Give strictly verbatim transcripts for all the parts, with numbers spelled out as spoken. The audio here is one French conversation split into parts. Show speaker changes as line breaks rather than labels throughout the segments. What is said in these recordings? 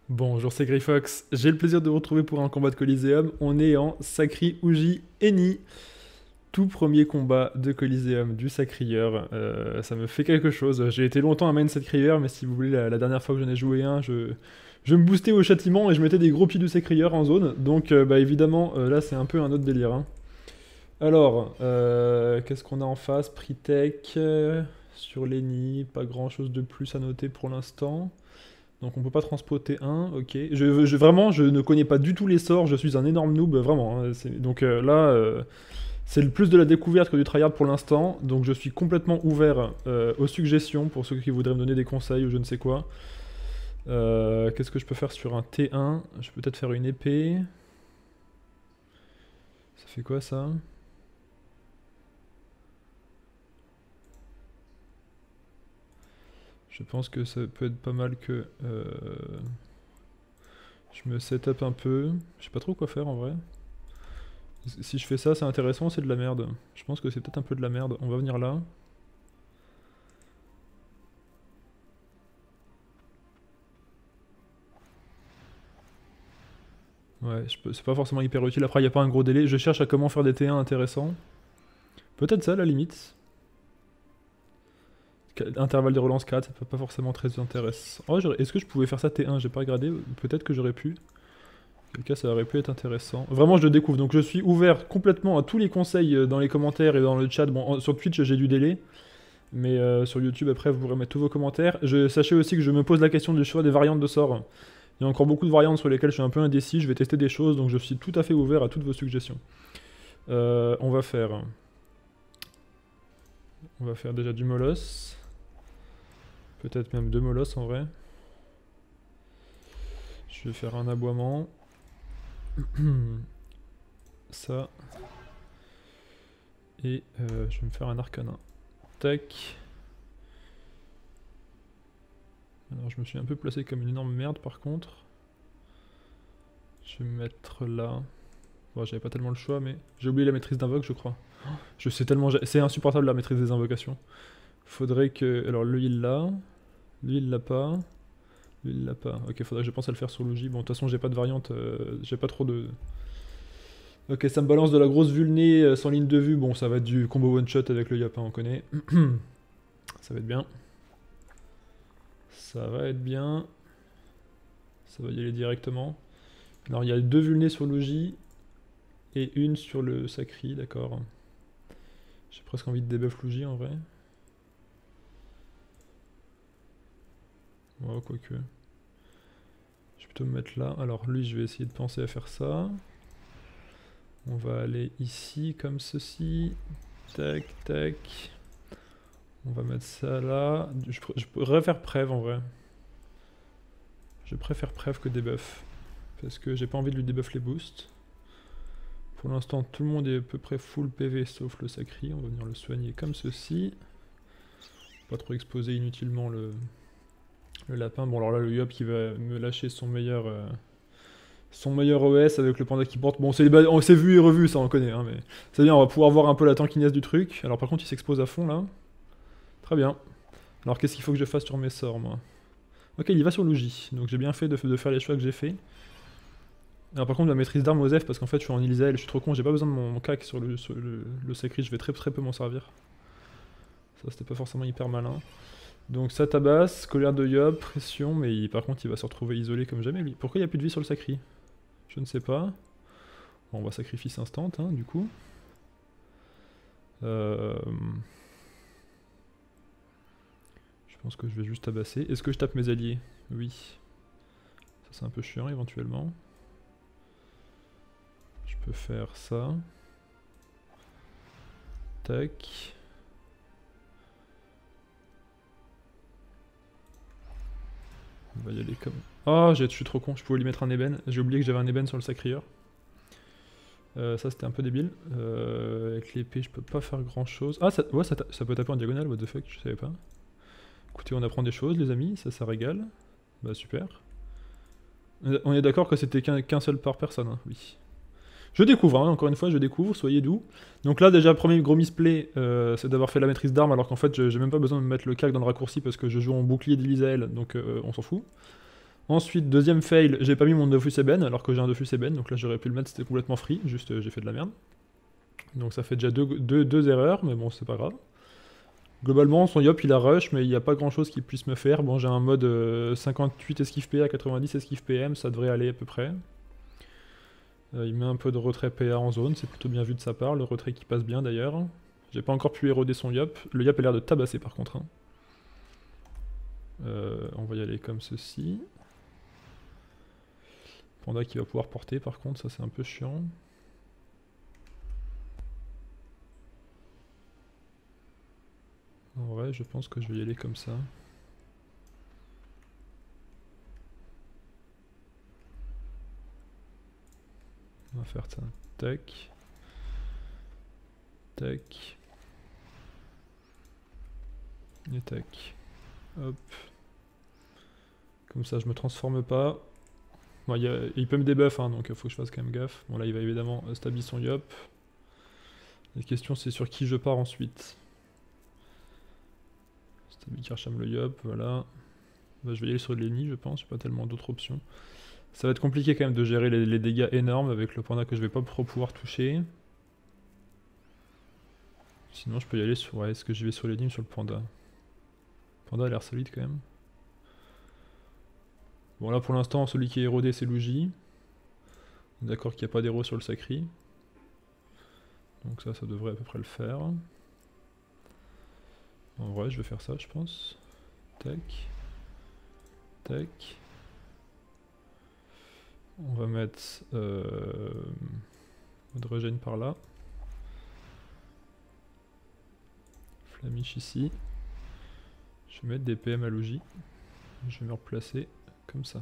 Bonjour, c'est Greyfox. J'ai le plaisir de vous retrouver pour un combat de Coliseum. On est en Sacri Uji Eni. Tout premier combat de Coliseum du Sacrieur. Euh, ça me fait quelque chose. J'ai été longtemps à main Sacrieur, mais si vous voulez, la, la dernière fois que j'en ai joué un, je, je me boostais au châtiment et je mettais des gros pieds du Sacrieur en zone. Donc, euh, bah évidemment, euh, là, c'est un peu un autre délire. Hein. Alors, euh, qu'est-ce qu'on a en face? Pritech, euh, sur l'Eni, pas grand chose de plus à noter pour l'instant. Donc on peut pas transpoter un, ok. Je, je- vraiment, je ne connais pas du tout les sorts, je suis un énorme noob, vraiment. Hein, c'est- donc euh, là, euh, c'est le plus de la découverte que du tryhard pour l'instant, donc je suis complètement ouvert euh, aux suggestions pour ceux qui voudraient me donner des conseils ou je ne sais quoi. Euh, Qu'est-ce que je peux faire sur un T un? Je peux peut-être faire une épée. Ça fait quoi ça? Je pense que ça peut être pas mal que euh, je me setup un peu. Je sais pas trop quoi faire en vrai. Si je fais ça, c'est intéressant, c'est de la merde. Je pense que c'est peut-être un peu de la merde. On va venir là. Ouais, c'est pas forcément hyper utile. Après, il n'y a pas un gros délai. Je cherche à comment faire des T un intéressants. Peut-être ça, à la limite. Intervalle de relance quatre, c'est pas forcément très intéressant. Oh, est-ce que je pouvais faire ça T un? J'ai pas regardé. Peut-être que j'aurais pu. En quel cas, ça aurait pu être intéressant. Vraiment, je le découvre. Donc, je suis ouvert complètement à tous les conseils euh, dans les commentaires et dans le chat. Bon, sur Twitch, j'ai du délai. Mais euh, sur YouTube, après, vous pourrez mettre tous vos commentaires. Je, sachez aussi que je me pose la question du choix des variantes de sorts. Il y a encore beaucoup de variantes sur lesquelles je suis un peu indécis. Je vais tester des choses, donc je suis tout à fait ouvert à toutes vos suggestions. Euh, on va faire... On va faire déjà du molosse. Peut-être même deux molosses en vrai. Je vais faire un aboiement. Ça. Et euh, je vais me faire un arcana. Tac. Alors je me suis un peu placé comme une énorme merde par contre. Je vais me mettre là. Bon, j'avais pas tellement le choix, mais j'ai oublié la maîtrise d'invoque, je crois. Je sais tellement... C'est insupportable la maîtrise des invocations. Faudrait que... Alors lui il l'a. Lui il l'a pas. Lui il l'a pas. Ok, faudrait que je pense à le faire sur Luigi. Bon, de toute façon j'ai pas de variante. Euh, j'ai pas trop de... Ok, ça me balance de la grosse vulnée euh, sans ligne de vue. Bon, ça va être du combo one shot avec le Yap, hein, on connaît. Ça va être bien. Ça va être bien. Ça va y aller directement. Alors il y a deux vulnés sur Luigi. Et une sur le Sacri, d'accord. J'ai presque envie de debuff Luigi en vrai. Ouais, quoique. Je vais plutôt me mettre là. Alors lui, je vais essayer de penser à faire ça. On va aller ici, comme ceci. Tac, tac. On va mettre ça là. Je, je pourrais faire Prève en vrai. Je préfère Prève que debuff. Parce que j'ai pas envie de lui debuff les boosts. Pour l'instant, tout le monde est à peu près full P V sauf le Sacri. On va venir le soigner comme ceci. Pas trop exposer inutilement le, le lapin. Bon, alors là, le Yop qui va me lâcher son meilleur... Euh, son meilleur O S avec le panda qui porte. Bon, c'est bah, vu et revu, ça on connaît, hein, mais c'est bien, on va pouvoir voir un peu la tankiness du truc. Alors par contre, il s'expose à fond là. Très bien. Alors qu'est-ce qu'il faut que je fasse sur mes sorts, moi? Ok, il va sur Luigi, donc j'ai bien fait de, de faire les choix que j'ai fait. Alors par contre, la maîtrise d'armes aux F, parce qu'en fait, je suis en Ilzael, je suis trop con, j'ai pas besoin de mon, mon cac sur le, sur le, le Sacri, je vais très très peu m'en servir. Ça, c'était pas forcément hyper malin. Donc ça tabasse, colère de Yop, pression, mais il, par contre, il va se retrouver isolé comme jamais, lui. Pourquoi il n'y a plus de vie sur le Sacri? Je ne sais pas. Bon, on va sacrifice instant, hein, du coup. Euh... Je pense que je vais juste tabasser. Est-ce que je tape mes alliés? Oui. Ça c'est un peu chiant éventuellement. Je peux faire ça. Tac. On va y aller comme... Oh, je suis trop con, je pouvais lui mettre un ébène. J'ai oublié que j'avais un ébène sur le sacrieur. Euh, ça c'était un peu débile. Euh, avec l'épée je peux pas faire grand chose. Ah ça, ouais, ça, ça peut taper en diagonale, what the fuck, je savais pas. Écoutez, on apprend des choses les amis, ça ça régale. Bah super. On est d'accord que c'était qu'un qu'un seul par personne, hein, oui. Je découvre, hein, encore une fois je découvre, soyez doux. Donc là déjà premier gros misplay, euh, c'est d'avoir fait la maîtrise d'armes alors qu'en fait j'ai même pas besoin de me mettre le cac dans le raccourci parce que je joue en bouclier d'Elysael, donc euh, on s'en fout. Ensuite, deuxième fail, j'ai pas mis mon Dofus Eben alors que j'ai un Dofus Eben, donc là j'aurais pu le mettre, c'était complètement free, juste euh, j'ai fait de la merde. Donc ça fait déjà deux, deux, deux erreurs, mais bon, c'est pas grave. Globalement, son Yop il a rush, mais il n'y a pas grand chose qu'il puisse me faire. Bon, j'ai un mode euh, cinquante-huit esquive P A, quatre-vingt-dix esquive P M, ça devrait aller à peu près. Euh, il met un peu de retrait P A en zone, c'est plutôt bien vu de sa part, le retrait qui passe bien d'ailleurs. J'ai pas encore pu éroder son Yop. Le Yop a l'air de tabasser par contre. Hein. Euh, on va y aller comme ceci. Panda qui va pouvoir porter par contre, ça c'est un peu chiant. En vrai, je pense que je vais y aller comme ça. On va faire ça. Tac. Tac. Et tac. Hop. Comme ça, je me transforme pas. Bon, il, y a, il peut me débuff, hein, donc il faut que je fasse quand même gaffe. Bon, là, il va évidemment stabiliser son Yop. La question, c'est sur qui je pars ensuite. Stabiliser Karcham le Yop, voilà. Bah, je vais y aller sur Lenny, je pense. J'ai pas tellement d'autres options. Ça va être compliqué quand même de gérer les, les dégâts énormes avec le panda que je vais pas trop pouvoir toucher. Sinon, je peux y aller sur. Ouais, est-ce que je vais sur Lenny ou sur le panda? Le panda a l'air solide quand même. Bon, là pour l'instant, celui qui est érodé, c'est Luigi. D'accord qu'il n'y a pas d'héros sur le Sacri. Donc ça, ça devrait à peu près le faire. En vrai, je vais faire ça, je pense. Tac. Tac. On va mettre euh, mode régène par là. Flamiche ici. Je vais mettre des P M à Luigi. Je vais me replacer comme ça.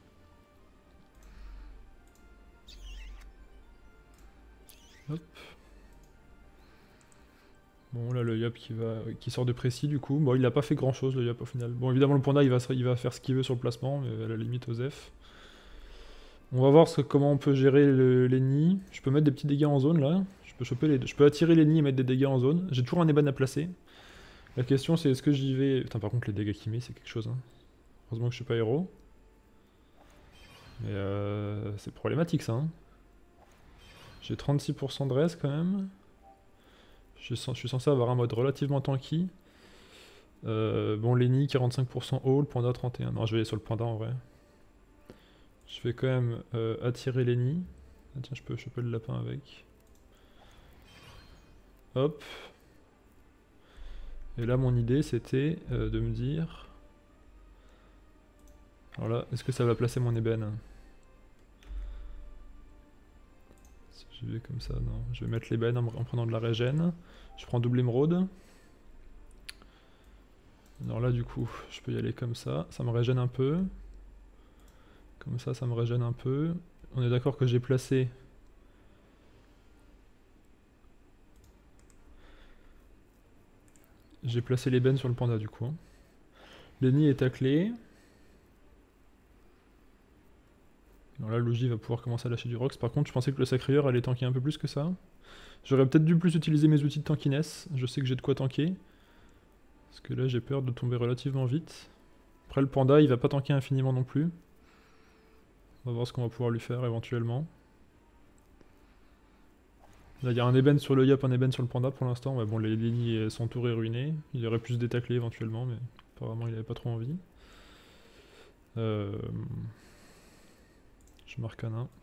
Hop. Bon là le Yop qui, va, qui sort de précis du coup. Bon il a pas fait grand chose le Yop au final. Bon évidemment le panda il va, il va faire ce qu'il veut sur le placement, mais à la limite Osef. On va voir ce, comment on peut gérer le, les nids. Je peux mettre des petits dégâts en zone là. Je peux, choper les, je peux attirer les nids et mettre des dégâts en zone. J'ai toujours un Eban à placer. La question c'est est-ce que j'y vais... Putain par contre les dégâts qu'il met c'est quelque chose. Hein. Heureusement que je suis pas héros. Mais euh, c'est problématique ça. Hein. J'ai trente-six pour cent de res quand même. Je suis censé avoir un mode relativement tanky. Euh, bon, Lenny quarante-cinq pour cent haut, le panda trente et un. Non, je vais aller sur le panda en vrai. Je vais quand même euh, attirer Lenny. Ah, tiens, je peux choper le lapin avec. Hop. Et là, mon idée, c'était euh, de me dire... Alors là, est-ce que ça va placer mon ébène? Si je vais comme ça, non. Je vais mettre l'ébène en, en prenant de la régène. Je prends double émeraude. Alors là, du coup, je peux y aller comme ça. Ça me régène un peu. Comme ça, ça me régène un peu. On est d'accord que j'ai placé... J'ai placé l'ébène sur le panda, du coup. Lenny est taclé. Alors là, Luigi va pouvoir commencer à lâcher du Rox. Par contre, je pensais que le Sacrieur allait tanker un peu plus que ça. J'aurais peut-être dû plus utiliser mes outils de tankiness. Je sais que j'ai de quoi tanker. Parce que là, j'ai peur de tomber relativement vite. Après, le panda, il va pas tanker infiniment non plus. On va voir ce qu'on va pouvoir lui faire éventuellement. Là, il y a un ébène sur le Yop, un ébène sur le panda pour l'instant. Ouais, bon, les lignes, son tour est ruiné. Il aurait pu se détacler éventuellement, mais apparemment, il avait pas trop envie. Euh... Je marque un un.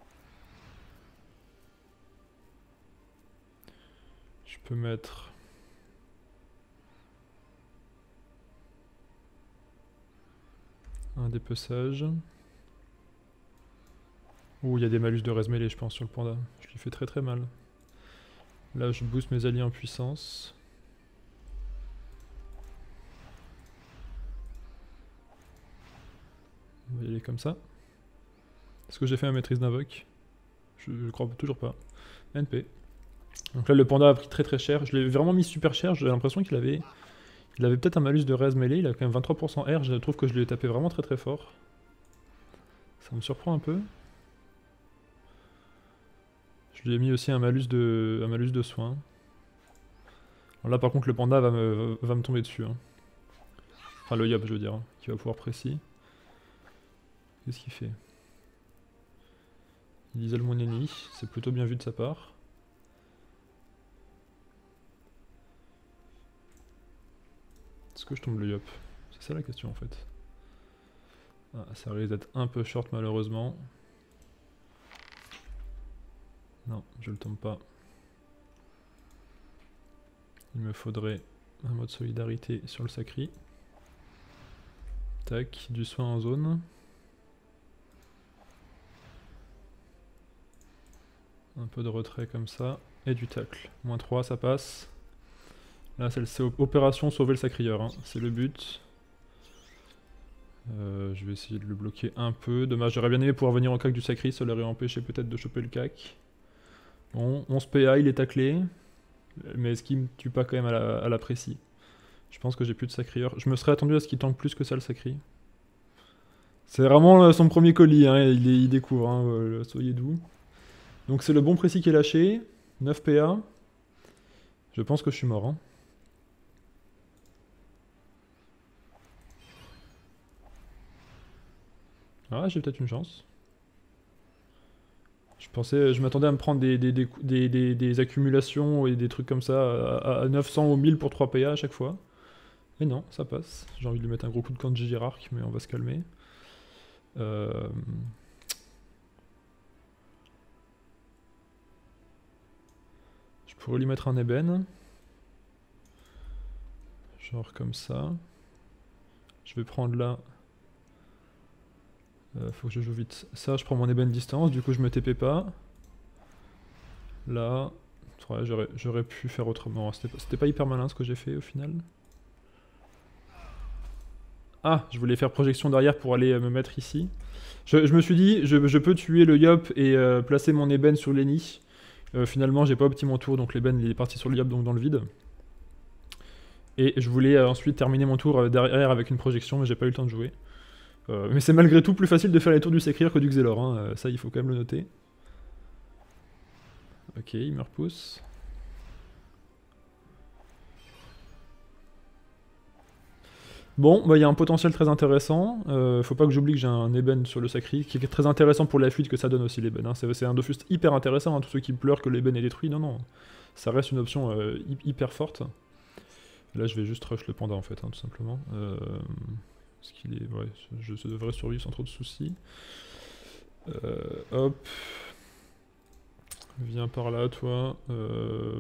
Je peux mettre... un dépeçage. Ouh, il y a des malus de res mêlée, je pense, sur le panda. Je lui fais très très mal. Là, je booste mes alliés en puissance. On va y aller comme ça. Est-ce que j'ai fait ma maîtrise d'invoque? je, je crois toujours pas. N P. Donc là, le panda a pris très très cher. Je l'ai vraiment mis super cher. J'ai l'impression qu'il avait... Il avait peut-être un malus de res mêlée. Il a quand même vingt-trois pour cent R. Je trouve que je lui ai tapé vraiment très très fort. Ça me surprend un peu. Je lui ai mis aussi un malus de, un malus de soins. Alors là par contre le panda va me, va me tomber dessus. Hein. Enfin le Yop je veux dire, hein, qui va pouvoir précis. Qu'est-ce qu'il fait? Il isole mon ennemi, c'est plutôt bien vu de sa part. Est-ce que je tombe le yop? C'est ça la question en fait. Ah, ça risque d'être un peu short malheureusement. Non, je le tombe pas. Il me faudrait un mode solidarité sur le sacri. Tac, du soin en zone. Un peu de retrait comme ça. Et du tacle. moins trois, ça passe. Là, c'est opération sauver le sacrieur. Hein. C'est le but. Euh, je vais essayer de le bloquer un peu. Dommage, j'aurais bien aimé pouvoir venir en cac du sacri. Ça l'aurait empêché peut-être de choper le cac. Bon, onze P A, il est taclé. Mais est-ce qu'il me tue pas quand même à la, à la précis? Je pense que j'ai plus de sacrieur. Je me serais attendu à ce qu'il tank plus que ça le sacri. C'est vraiment son premier colis, hein. il, est, il découvre, hein. euh, soyez doux. Donc c'est le bon précis qui est lâché. neuf P A. Je pense que je suis mort. Hein. Ah, j'ai peut-être une chance. Je pensais, je m'attendais à me prendre des, des, des, des, des, des accumulations et des trucs comme ça à, à neuf cents ou mille pour trois P A à chaque fois. Mais non, ça passe. J'ai envie de lui mettre un gros coup de Kanji Hierarque, mais on va se calmer. Euh... Je pourrais lui mettre un ébène. Genre comme ça. Je vais prendre là. Euh, faut que je joue vite. Ça, je prends mon ébène distance, du coup je me T P pas. Là. Ouais, j'aurais pu faire autrement. C'était pas, pas hyper malin ce que j'ai fait au final. Ah, je voulais faire projection derrière pour aller euh, me mettre ici. Je, je me suis dit, je, je peux tuer le Yop et euh, placer mon ébène sur Lenny. Euh, finalement, j'ai pas opté mon tour, donc l'ébène il est parti sur le Yop, donc dans le vide. Et je voulais euh, ensuite terminer mon tour euh, derrière avec une projection, mais j'ai pas eu le temps de jouer. Euh, mais c'est malgré tout plus facile de faire les tours du Sekrir que du Xelor, hein. euh, ça il faut quand même le noter. Ok, il me repousse. Bon, bah il y a un potentiel très intéressant. Euh, faut pas que j'oublie que j'ai un ébène sur le sacri, qui est très intéressant pour la fuite que ça donne aussi l'ébène. Hein. C'est un Dofus hyper intéressant, hein. Tous ceux qui pleurent que l'ébène est détruit, non, non. Ça reste une option euh, hyper forte. Là, je vais juste rush le panda en fait, hein, tout simplement. Euh, parce qu'il est, ouais, je, je devrais survivre sans trop de soucis. Euh, hop. Viens par là, toi. Euh...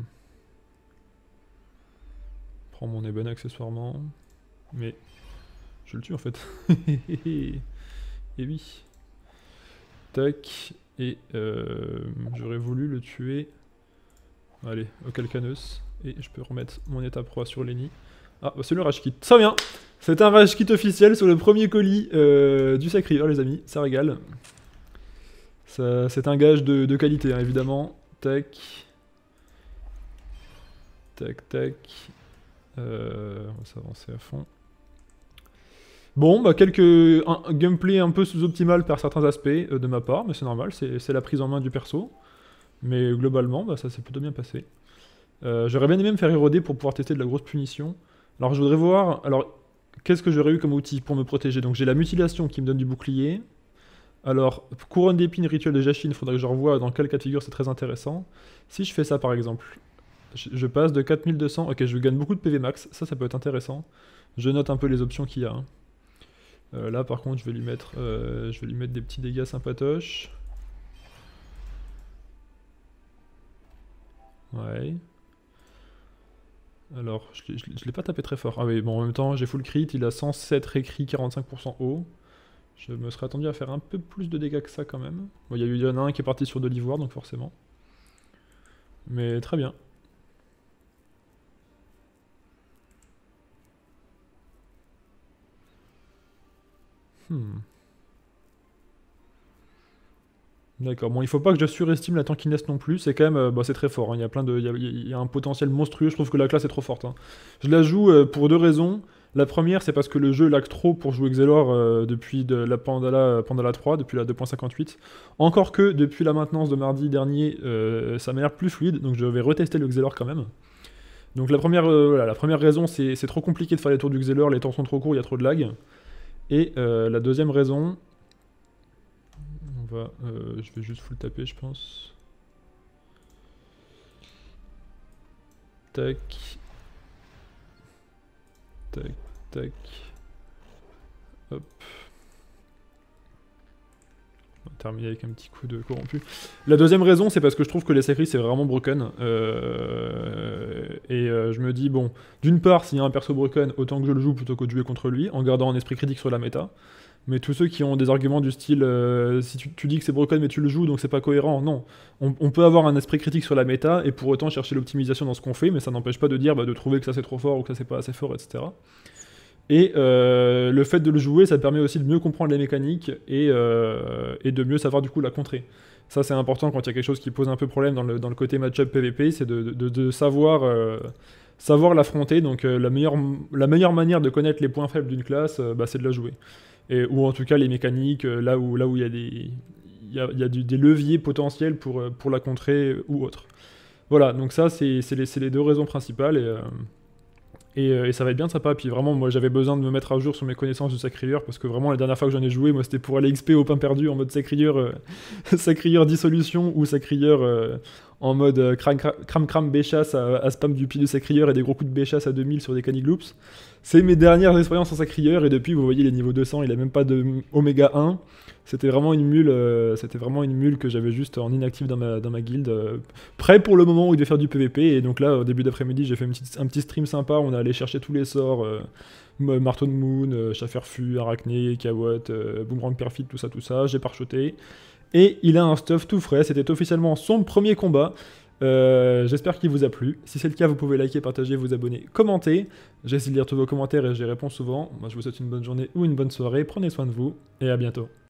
Prends mon ébène accessoirement. Mais je le tue en fait. Et oui. Tac. Et euh, j'aurais voulu le tuer. Allez, au Calcanus. Et je peux remettre mon état proie sur Lenny. Ah, bah c'est le rage kit. Ça vient. C'est un rage kit officiel sur le premier colis euh, du Sacrieur, les amis. Ça régale. C'est un gage de, de qualité, hein, évidemment. Tac. Tac, tac. Euh, on va s'avancer à fond. Bon, bah quelques un, un gameplay un peu sous-optimal par certains aspects euh, de ma part, mais c'est normal, c'est la prise en main du perso. Mais globalement, bah, ça s'est plutôt bien passé. Euh, J'aurais bien aimé me faire éroder pour pouvoir tester de la grosse punition. Alors je voudrais voir, alors qu'est-ce que j'aurais eu comme outil pour me protéger? Donc j'ai la mutilation qui me donne du bouclier. Alors, couronne d'épines, rituel de Jashin, il faudrait que je revoie dans quelle cas de figure c'est très intéressant. Si je fais ça par exemple, je, je passe de quatre mille deux cents, ok je gagne beaucoup de P V max, ça ça peut être intéressant. Je note un peu les options qu'il y a. Hein. Euh, là par contre je vais lui mettre euh, je vais lui mettre des petits dégâts sympatoches. Ouais. Alors je, je, je l'ai pas tapé très fort. Ah oui bon en même temps j'ai full crit, il a cent sept récrit, quarante-cinq pour cent haut. Je me serais attendu à faire un peu plus de dégâts que ça quand même. Bon il y, y en a un qui est parti sur de l'ivoire donc forcément. Mais très bien. Hmm. D'accord, bon il faut pas que je surestime la tankiness non plus, c'est quand même, euh, bah, c'est très fort, hein. Il y a plein de, il y a, il y a un potentiel monstrueux, je trouve que la classe est trop forte. Hein. Je la joue euh, pour deux raisons. La première c'est parce que le jeu lag trop pour jouer Xelor euh, depuis de la Pandala, Pandala trois, depuis la deux point cinquante-huit. Encore que depuis la maintenance de mardi dernier, euh, ça m'a l'air plus fluide, donc je vais retester le Xelor quand même. Donc la première, euh, voilà, la première raison c'est trop compliqué de faire les tours du Xelor, les temps sont trop courts, il y a trop de lag. Et euh, la deuxième raison, va, euh, je vais juste full taper, je pense. Tac. Tac, tac. Hop. On va terminer avec un petit coup de corrompu. La deuxième raison, c'est parce que je trouve que les sacris, c'est vraiment broken. Euh, et euh, je me dis, bon, d'une part, s'il y a un perso broken, autant que je le joue plutôt que de jouer contre lui, en gardant un esprit critique sur la méta. Mais tous ceux qui ont des arguments du style, euh, si tu, tu dis que c'est broken mais tu le joues donc c'est pas cohérent, non. On, on peut avoir un esprit critique sur la méta et pour autant chercher l'optimisation dans ce qu'on fait, mais ça n'empêche pas de dire, bah, de trouver que ça c'est trop fort ou que ça c'est pas assez fort, et cetera. Et euh, le fait de le jouer, ça permet aussi de mieux comprendre les mécaniques et, euh, et de mieux savoir du coup la contrer. Ça c'est important quand il y a quelque chose qui pose un peu problème dans le, dans le côté match-up P V P, c'est de, de, de savoir, euh, savoir l'affronter. Donc euh, la, meilleure, la meilleure manière de connaître les points faibles d'une classe, euh, bah, c'est de la jouer. Et, ou en tout cas les mécaniques, euh, là où il là où y a, des, y a, y a du, des leviers potentiels pour, pour la contrer ou autre. Voilà, donc ça c'est les, les deux raisons principales. Et, euh, Et, euh, et ça va être bien de sa part. Puis vraiment, moi j'avais besoin de me mettre à jour sur mes connaissances de sacrieur parce que vraiment, la dernière fois que j'en ai joué, moi c'était pour aller X P au pain perdu en mode sacrieur, euh, sacrieur dissolution ou sacrieur euh, en mode euh, cram cram cram béchasse à, à spam du pied de sacrieur et des gros coups de béchasse à deux mille sur des canigloops. C'est mes dernières expériences en sacrieur et depuis, vous voyez les niveaux deux cents, il a même pas de oméga un. C'était vraiment une mule, euh, c'était vraiment une mule que j'avais juste en inactif dans ma, dans ma guilde, euh, prêt pour le moment où il devait faire du P V P. Et donc là, au début d'après-midi, j'ai fait une petite, un petit stream sympa. On est allé chercher tous les sorts, euh, Marteau de Moon, euh, Chaferfu, Arachné, Kawot, euh, Boomerang Perfect, tout ça, tout ça. J'ai parchoté. Et il a un stuff tout frais. C'était officiellement son premier combat. Euh, J'espère qu'il vous a plu. Si c'est le cas, vous pouvez liker, partager, vous abonner, commenter. J'essaie de lire tous vos commentaires et j'y réponds souvent. Moi, je vous souhaite une bonne journée ou une bonne soirée. Prenez soin de vous et à bientôt.